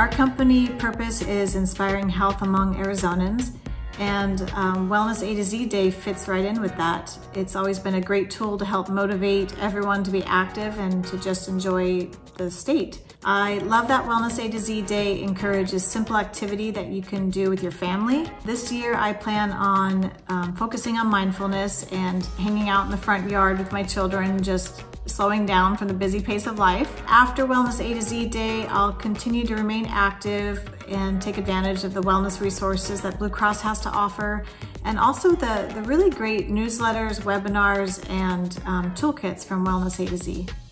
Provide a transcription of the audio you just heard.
Our company purpose is inspiring health among Arizonans, and Wellness A to Z Day fits right in with that. It's always been a great tool to help motivate everyone to be active and to just enjoy the state. I love that Wellness A to Z Day encourages simple activity that you can do with your family. This year I plan on focusing on mindfulness and hanging out in the front yard with my children, just slowing down from the busy pace of life. After Wellness A to Z Day, I'll continue to remain active and take advantage of the wellness resources that Blue Cross has to offer, and also the really great newsletters, webinars, and toolkits from Wellness A to Z.